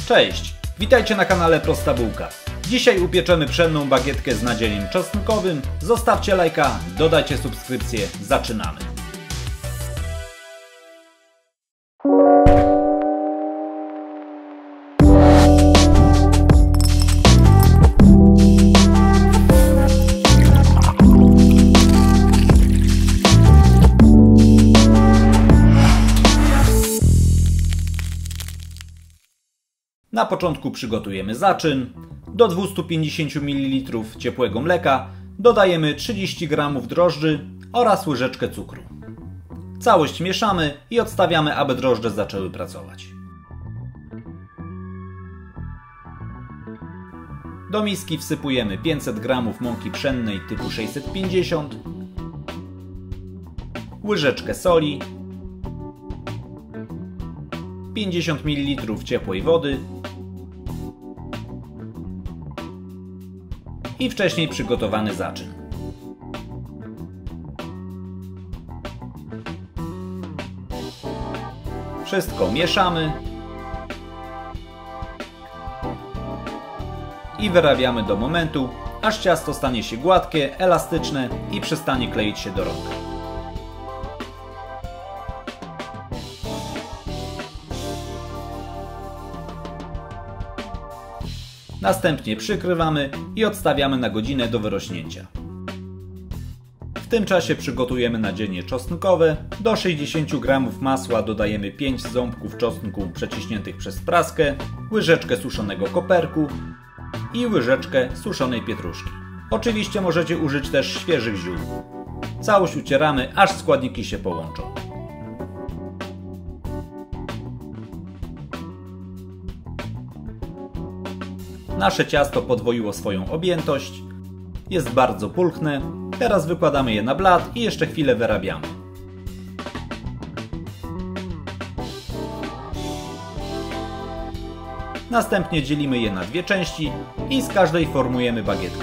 Cześć, witajcie na kanale Prosta Bułka. Dzisiaj upieczemy pszenną bagietkę z nadzieniem czosnkowym. Zostawcie lajka, dodajcie subskrypcję, zaczynamy. Na początku przygotujemy zaczyn. Do 250 ml ciepłego mleka dodajemy 30 g drożdży oraz łyżeczkę cukru. Całość mieszamy i odstawiamy, aby drożdże zaczęły pracować. Do miski wsypujemy 500 g mąki pszennej typu 650, łyżeczkę soli, 50 ml ciepłej wody i wcześniej przygotowany zaczyn. Wszystko mieszamy i wyrabiamy do momentu, aż ciasto stanie się gładkie, elastyczne i przestanie kleić się do rąk. Następnie przykrywamy i odstawiamy na godzinę do wyrośnięcia. W tym czasie przygotujemy nadzienie czosnkowe. Do 60 g masła dodajemy 5 ząbków czosnku przeciśniętych przez praskę, łyżeczkę suszonego koperku i łyżeczkę suszonej pietruszki. Oczywiście możecie użyć też świeżych ziół. Całość ucieramy, aż składniki się połączą. Nasze ciasto podwoiło swoją objętość. Jest bardzo pulchne. Teraz wykładamy je na blat i jeszcze chwilę wyrabiamy. Następnie dzielimy je na dwie części i z każdej formujemy bagietkę.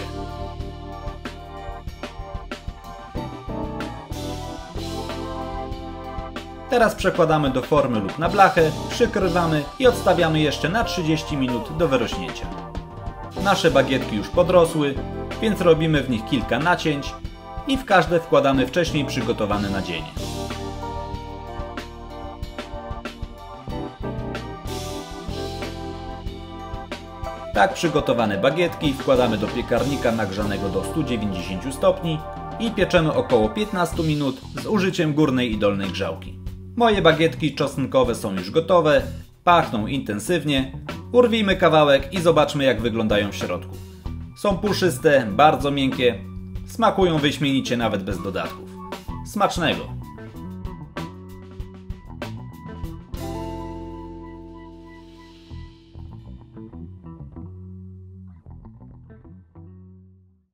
Teraz przekładamy do formy lub na blachę, przykrywamy i odstawiamy jeszcze na 30 minut do wyrośnięcia. Nasze bagietki już podrosły, więc robimy w nich kilka nacięć i w każde wkładamy wcześniej przygotowane nadzienie. Tak przygotowane bagietki wkładamy do piekarnika nagrzanego do 190 stopni i pieczemy około 15 minut z użyciem górnej i dolnej grzałki. Moje bagietki czosnkowe są już gotowe, pachną intensywnie. Urwijmy kawałek i zobaczmy, jak wyglądają w środku. Są puszyste, bardzo miękkie, smakują wyśmienicie nawet bez dodatków. Smacznego!